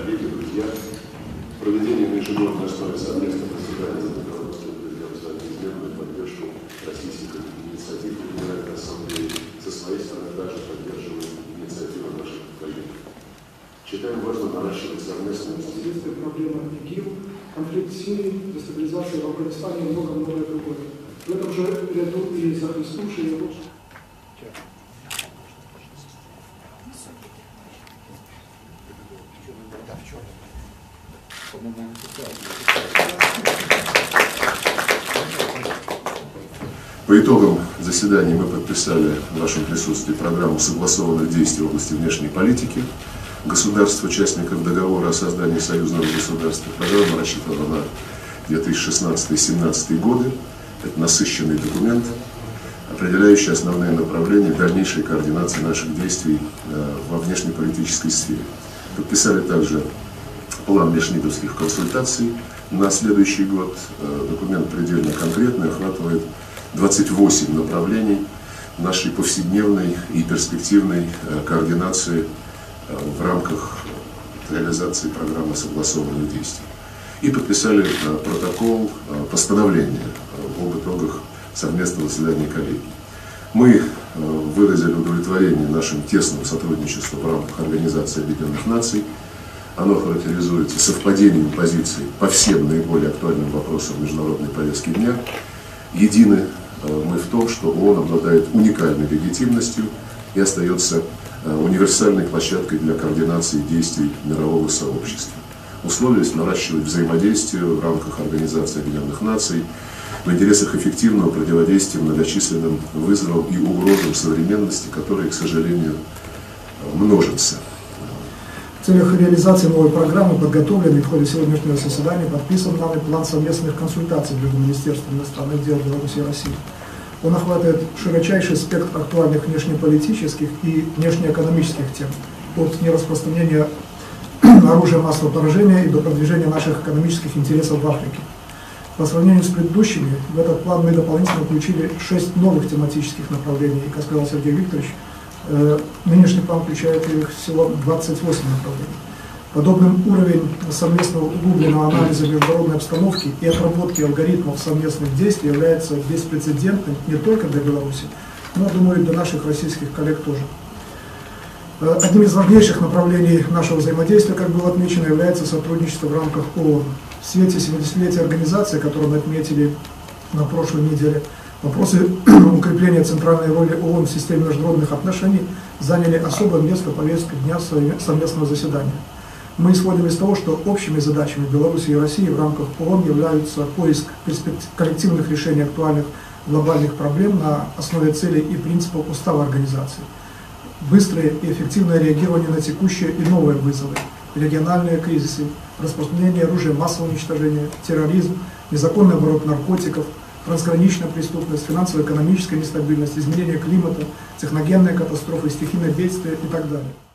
коллеги, друзья, проведение на ежегодной основе совместного заседания за руководством президента за неизменную поддержку российских инициатив Генеральной Ассамблеи со своей стороны также поддерживает инициативы наших коллег. Считаем важно наращивать совместные последствия проблемы ИГИЛ, конфликт в Сирии, дестабилизация в Афганистане и многое другое. В этом же ряду и захлестнувшие его. По итогам заседания мы подписали в вашем присутствии программу согласованных действий в области внешней политики государств-участников договора о создании союзного государства. Программа рассчитана на 2016-2017 годы. Это насыщенный документ, определяющий основные направления дальнейшей координации наших действий во внешнеполитической сфере. Подписали также план межмидовских консультаций на следующий год. Документ предельно конкретный, охватывает 28 направлений нашей повседневной и перспективной координации в рамках реализации программы согласованных действий. И подписали протокол постановления об итогах совместного заседания коллегии. Мы выразили удовлетворение нашим тесным сотрудничеством в рамках Организации Объединенных Наций. Оно характеризуется совпадением позиций по всем наиболее актуальным вопросам международной повестки дня. Едины мы в том, что ООН обладает уникальной легитимностью и остается универсальной площадкой для координации действий мирового сообщества. Условились наращивать взаимодействие в рамках Организации Объединенных Наций в интересах эффективного противодействия многочисленным вызовам и угрозам современности, которые, к сожалению, множатся. В целях реализации новой программы, подготовленной в ходе сегодняшнего заседания, подписан нами план совместных консультаций между Министерством иностранных дел Беларуси и России. Он охватывает широчайший спектр актуальных внешнеполитических и внешнеэкономических тем, от нераспространения оружия массового поражения и до продвижения наших экономических интересов в Африке. По сравнению с предыдущими, в этот план мы дополнительно включили 6 новых тематических направлений. И, как сказал Сергей Викторович, нынешний план включает их всего 28 направлений. Подобный уровень совместного углубленного анализа международной обстановки и отработки алгоритмов совместных действий является беспрецедентным не только для Беларуси, но, думаю, и для наших российских коллег тоже. Одним из важнейших направлений нашего взаимодействия, как было отмечено, является сотрудничество в рамках ООН. В свете 70-летия организации, которую мы отметили на прошлой неделе, вопросы укрепления центральной роли ООН в системе международных отношений заняли особое место в повестке дня совместного заседания. Мы исходим из того, что общими задачами Беларуси и России в рамках ООН являются поиск коллективных решений актуальных глобальных проблем на основе целей и принципов устава организации, быстрое и эффективное реагирование на текущие и новые вызовы, региональные кризисы, распространение оружия массового уничтожения, терроризм, незаконный оборот наркотиков, трансграничная преступность, финансово-экономическая нестабильность, изменение климата, техногенные катастрофы, стихийные бедствия и так далее.